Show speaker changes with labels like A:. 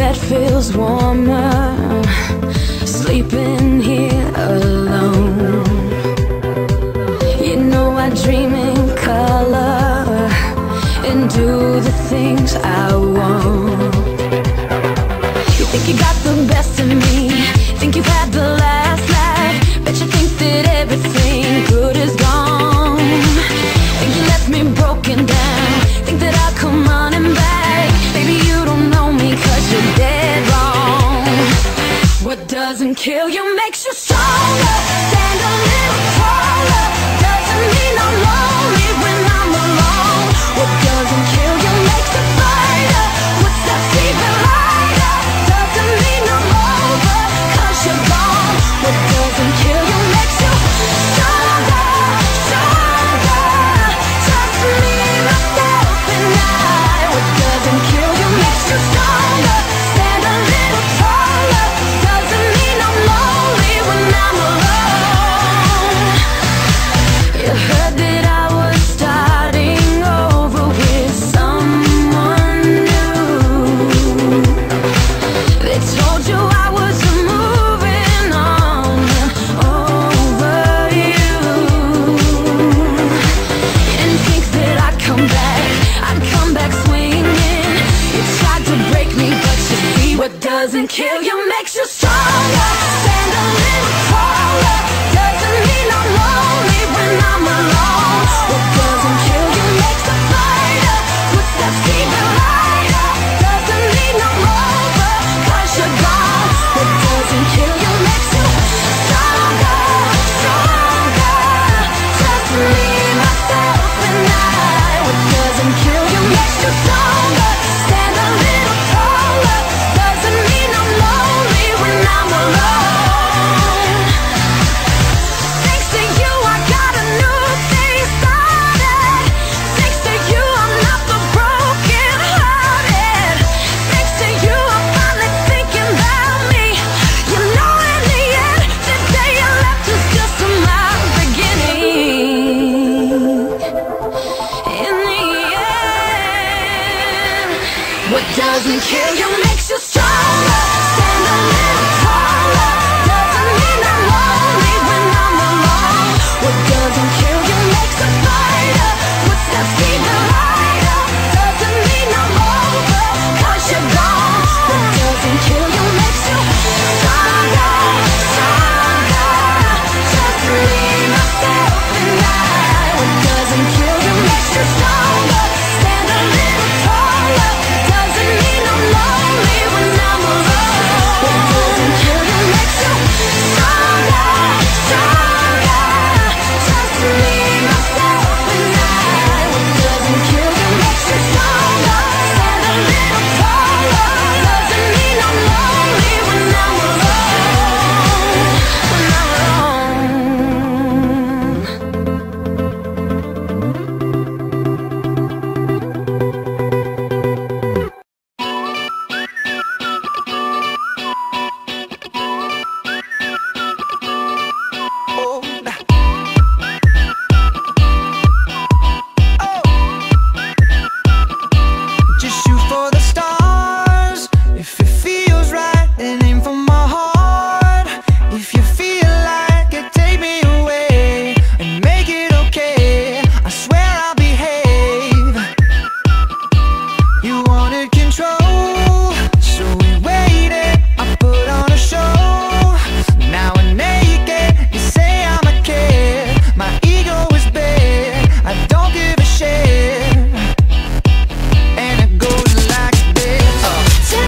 A: bed feels warmer, sleeping here alone. You know I dream in color and do the things I want. You think you got the best of me, think you've had the last laugh, bet you think that everything good is gone. Think you left me broken down, think that I'll come running back. Baby, you don't know me 'cause you're dead wrong. What doesn't kill you makes you stronger. Stand a little taller. Doesn't mean I'm lonely when I'm alone. What doesn't kill you makes you fighter. What's that even lighter? Doesn't mean I'm over 'cause you're gone. What doesn't kill you makes you stronger, stronger. Just me, myself, and I. What doesn't kill you makes you stronger. Stand a little taller. Doesn't mean I'm lonely when I'm alone. You heard that I was starting over with someone new. They told you I was moving on over you. You didn't think that I'd come back swinging. You tried to break me, but you see what doesn't kill you makes you stronger. Stand a little taller. Doesn't mean I'm lonely when I'm alone. What doesn't kill you makes a fighter. What's that even lighter? Doesn't mean I'm over 'cause you're gone. What doesn't kill you makes you stronger, stronger. Just me, myself, and I. What doesn't kill you makes you stronger. Stand a little taller. Doesn't mean I'm lonely when I'm alone. Thanks to you, I got a new thing started. Thanks to you, I'm not the broken hearted. Thanks to you, I'm finally thinking about me. You know, in the end, the day you left was just my beginning. In the end, what doesn't kill you makes you strong.